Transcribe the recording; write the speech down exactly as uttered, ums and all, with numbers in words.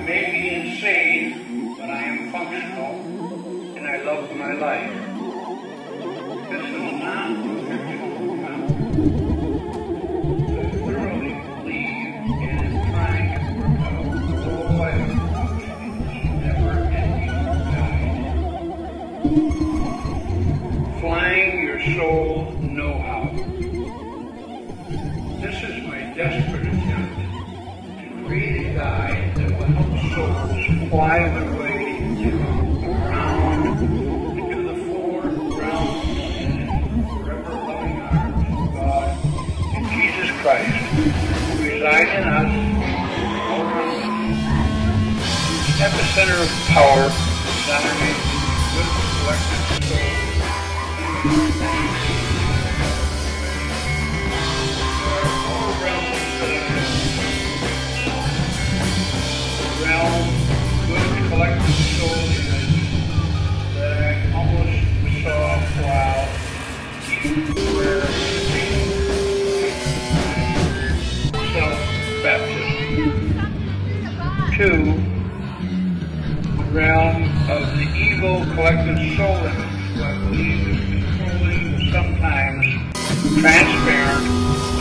may be insane, but I am functional, and I love my life. This is not a fictional account. I thoroughly believe and am trying to work out the whole life in this never-ending guide. Flying your soul know-how. This is my desperate attempt to create a guide that will help souls fly their way to around into the four realms and forever loving arms of God and Jesus Christ, who reside in us all around us. The epicenter of power is underneath the good collective soul. Realm, good collective soul image that I almost saw while where self-baptism. Two, the realm of the evil collective soul image, who I believe is controlling the sometimes transparent